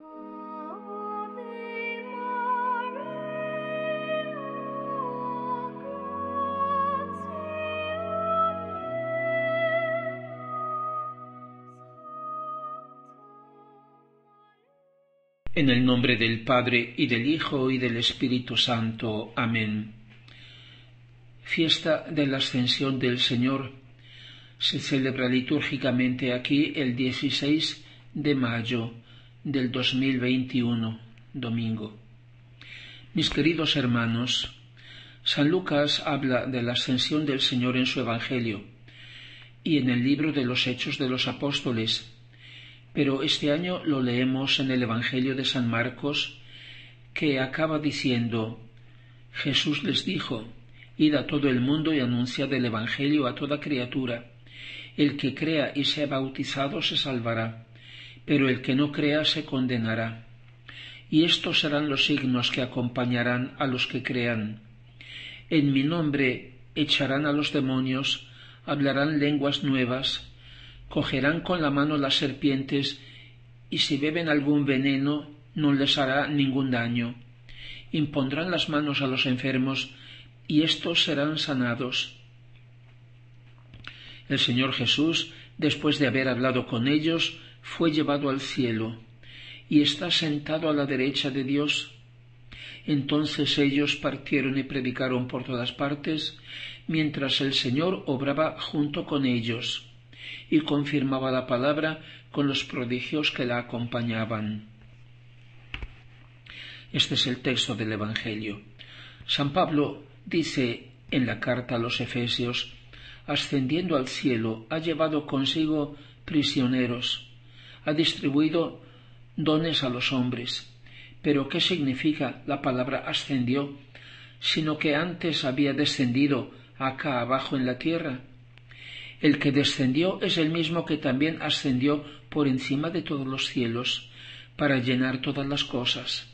En el nombre del Padre, y del Hijo, y del Espíritu Santo. Amén. Fiesta de la Ascensión del Señor. Se celebra litúrgicamente aquí el 16 de mayo del 2021, domingo. Mis queridos hermanos, San Lucas habla de la Ascensión del Señor en su Evangelio y en el libro de los Hechos de los Apóstoles, pero este año lo leemos en el Evangelio de San Marcos, que acaba diciendo: Jesús les dijo: Id a todo el mundo y anunciad el Evangelio a toda criatura. El que crea y sea bautizado se salvará, pero el que no crea se condenará. Y estos serán los signos que acompañarán a los que crean. En mi nombre echarán a los demonios, hablarán lenguas nuevas, cogerán con la mano las serpientes, y si beben algún veneno no les hará ningún daño. Impondrán las manos a los enfermos, y éstos serán sanados. El Señor Jesús, después de haber hablado con ellos, fue llevado al cielo, y está sentado a la derecha de Dios. Entonces ellos partieron y predicaron por todas partes, mientras el Señor obraba junto con ellos, y confirmaba la palabra con los prodigios que la acompañaban. Este es el texto del Evangelio. San Pablo dice en la carta a los Efesios: ascendiendo al cielo, ha llevado consigo prisioneros, ha distribuido dones a los hombres. Pero ¿qué significa la palabra ascendió, sino que antes había descendido acá abajo en la tierra? El que descendió es el mismo que también ascendió por encima de todos los cielos, para llenar todas las cosas.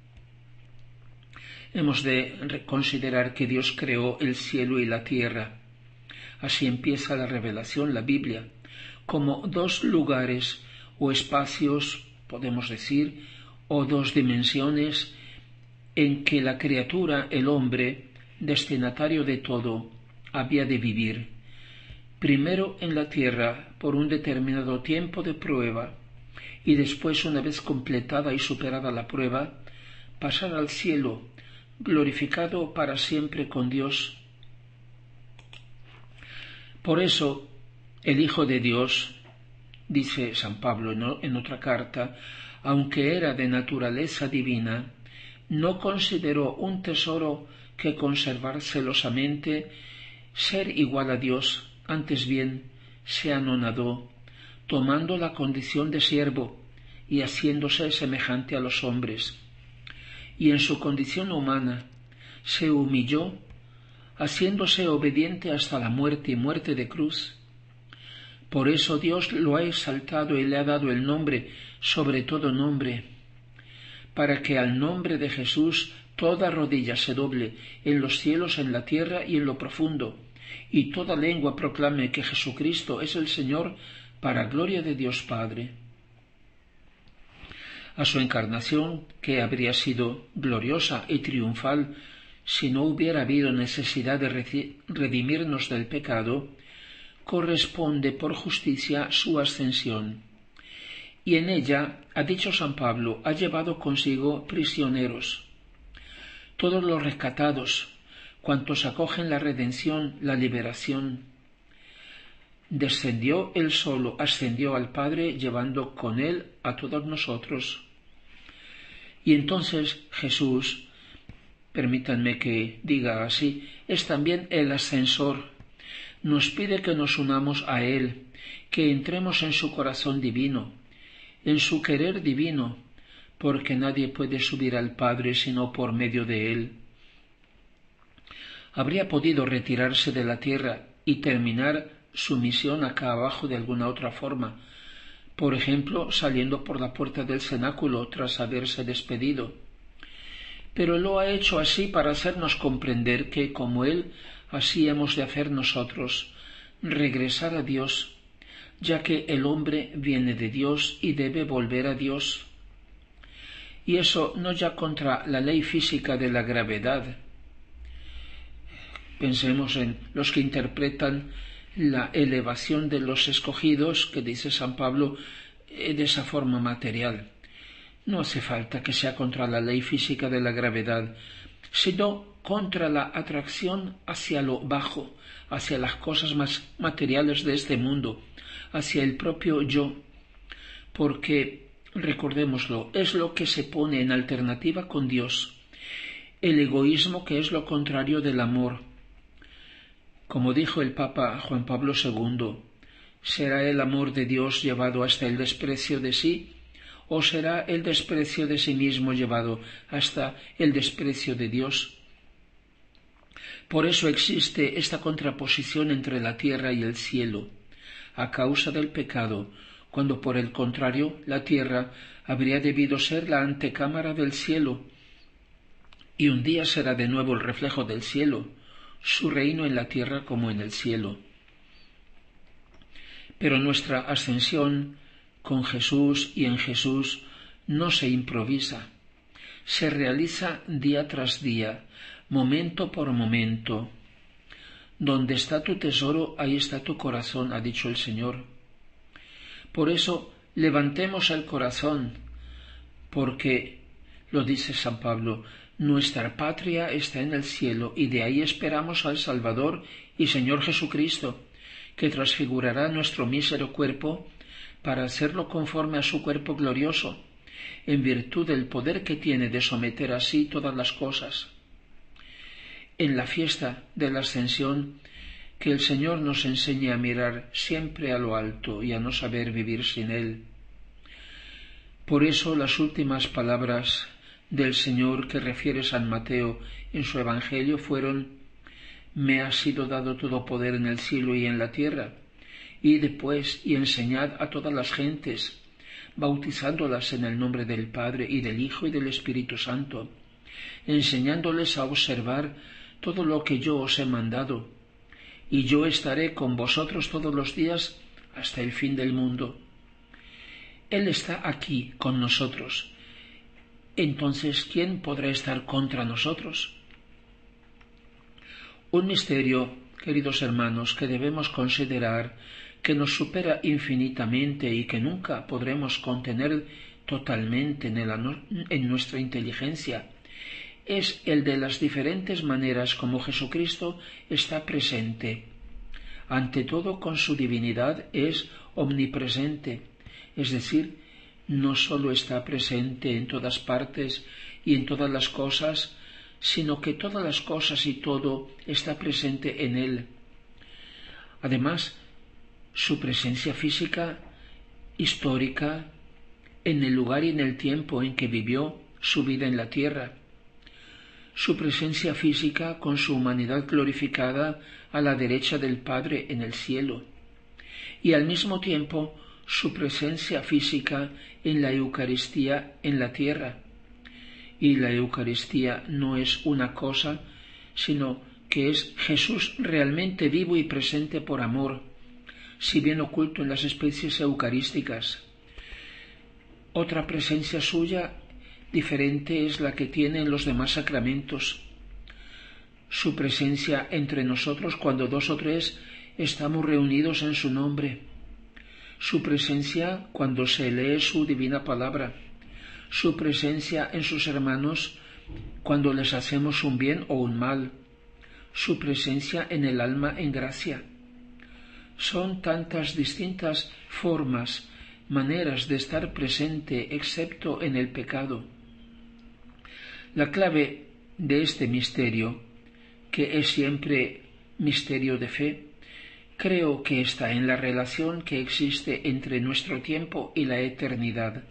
Hemos de considerar que Dios creó el cielo y la tierra. Así empieza la revelación, la Biblia, como dos lugares o espacios, podemos decir, o dos dimensiones en que la criatura, el hombre, destinatario de todo, había de vivir. Primero en la tierra por un determinado tiempo de prueba, y después, una vez completada y superada la prueba, pasar al cielo, glorificado para siempre con Dios. Por eso, el Hijo de Dios, dice San Pablo en otra carta, aunque era de naturaleza divina, no consideró un tesoro que conservar celosamente ser igual a Dios. Antes bien, se anonadó, tomando la condición de siervo y haciéndose semejante a los hombres. Y en su condición humana se humilló, haciéndose obediente hasta la muerte y muerte de cruz. Por eso Dios lo ha exaltado y le ha dado el nombre sobre todo nombre, para que al nombre de Jesús toda rodilla se doble en los cielos, en la tierra y en lo profundo, y toda lengua proclame que Jesucristo es el Señor, para gloria de Dios Padre. A su encarnación, que habría sido gloriosa y triunfal si no hubiera habido necesidad de redimirnos del pecado, corresponde por justicia su ascensión. Y en ella, ha dicho San Pablo, ha llevado consigo prisioneros. Todos los rescatados, cuantos acogen la redención, la liberación. Descendió él solo, ascendió al Padre, llevando con él a todos nosotros. Y entonces Jesús, permítanme que diga así, es también el ascensor. Nos pide que nos unamos a él, que entremos en su corazón divino, en su querer divino, porque nadie puede subir al Padre sino por medio de él. Habría podido retirarse de la tierra y terminar su misión acá abajo de alguna otra forma, por ejemplo, saliendo por la puerta del cenáculo tras haberse despedido. Pero lo ha hecho así para hacernos comprender que, como él, así hemos de hacer nosotros, regresar a Dios, ya que el hombre viene de Dios y debe volver a Dios. y eso no ya contra la ley física de la gravedad. Pensemos en los que interpretan la elevación de los escogidos, que dice San Pablo, de esa forma material. No hace falta que sea contra la ley física de la gravedad, sino contra la atracción hacia lo bajo, hacia las cosas más materiales de este mundo, hacia el propio yo, porque, recordémoslo, es lo que se pone en alternativa con Dios, el egoísmo que es lo contrario del amor. Como dijo el Papa Juan Pablo II, ¿será el amor de Dios llevado hasta el desprecio de sí, o será el desprecio de sí mismo llevado hasta el desprecio de Dios? Por eso existe esta contraposición entre la tierra y el cielo, a causa del pecado, cuando por el contrario la tierra habría debido ser la antecámara del cielo, y un día será de nuevo el reflejo del cielo, su reino en la tierra como en el cielo. Pero nuestra ascensión con Jesús y en Jesús no se improvisa, se realiza día tras día, momento por momento. Donde está tu tesoro, ahí está tu corazón, ha dicho el Señor. Por eso levantemos el corazón, porque, lo dice San Pablo, nuestra patria está en el cielo y de ahí esperamos al Salvador y Señor Jesucristo, que transfigurará nuestro mísero cuerpo para hacerlo conforme a su cuerpo glorioso, en virtud del poder que tiene de someter así todas las cosas. En la fiesta de la Ascensión, que el Señor nos enseñe a mirar siempre a lo alto y a no saber vivir sin Él. Por eso las últimas palabras del Señor que refiere San Mateo en su Evangelio fueron: «Me ha sido dado todo poder en el cielo y en la tierra. Id pues y enseñad a todas las gentes, bautizándolas en el nombre del Padre y del Hijo y del Espíritu Santo, enseñándoles a observar todo lo que yo os he mandado, y yo estaré con vosotros todos los días hasta el fin del mundo». Él está aquí con nosotros. Entonces, ¿quién podrá estar contra nosotros? Un misterio, queridos hermanos, que debemos considerar, que nos supera infinitamente y que nunca podremos contener totalmente en nuestra inteligencia, es el de las diferentes maneras como Jesucristo está presente. Ante todo, con su divinidad es omnipresente, es decir, no sólo está presente en todas partes y en todas las cosas, sino que todas las cosas y todo está presente en Él. Además, su presencia física, histórica, en el lugar y en el tiempo en que vivió su vida en la tierra. Su presencia física con su humanidad glorificada a la derecha del Padre en el cielo. Y al mismo tiempo su presencia física en la Eucaristía en la tierra. Y la Eucaristía no es una cosa, sino que es Jesús realmente vivo y presente por amor, si bien oculto en las especies eucarísticas. Otra presencia suya diferente es la que tiene en los demás sacramentos. Su presencia entre nosotros cuando 2 o 3 estamos reunidos en su nombre. Su presencia cuando se lee su divina palabra. Su presencia en sus hermanos cuando les hacemos un bien o un mal. Su presencia en el alma en gracia. Son tantas distintas formas, maneras de estar presente excepto en el pecado. La clave de este misterio, que es siempre misterio de fe, creo que está en la relación que existe entre nuestro tiempo y la eternidad.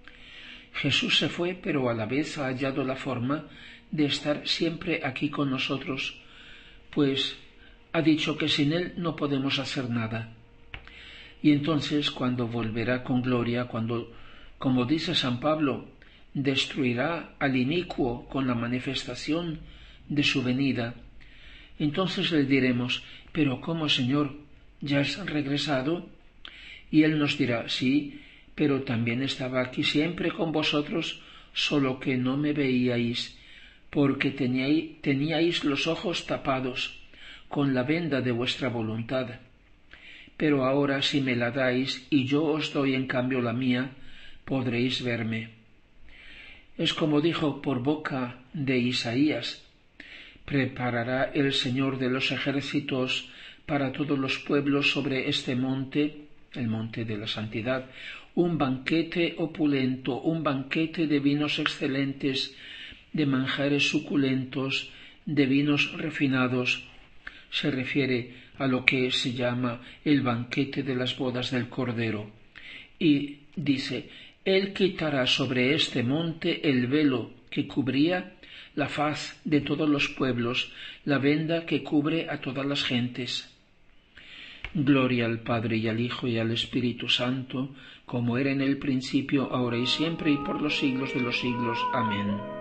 Jesús se fue, pero a la vez ha hallado la forma de estar siempre aquí con nosotros, pues ha dicho que sin Él no podemos hacer nada. Y entonces, cuando volverá con gloria, cuando, como dice San Pablo, destruirá al inicuo con la manifestación de su venida, entonces le diremos: «¿Pero cómo, Señor? ¿Ya has regresado?» Y Él nos dirá: «Sí, pero también estaba aquí siempre con vosotros, solo que no me veíais, porque teníais los ojos tapados con la venda de vuestra voluntad. Pero ahora si me la dais y yo os doy en cambio la mía, podréis verme. Es como dijo por boca de Isaías: preparará el Señor de los ejércitos para todos los pueblos sobre este monte, el monte de la santidad, un banquete opulento, un banquete de vinos excelentes, de manjares suculentos, de vinos refinados. Se refiere a lo que se llama el banquete de las bodas del Cordero. Y dice: Él quitará sobre este monte el velo que cubría la faz de todos los pueblos, la venda que cubre a todas las gentes. Gloria al Padre y al Hijo y al Espíritu Santo, como era en el principio, ahora y siempre, y por los siglos de los siglos. Amén.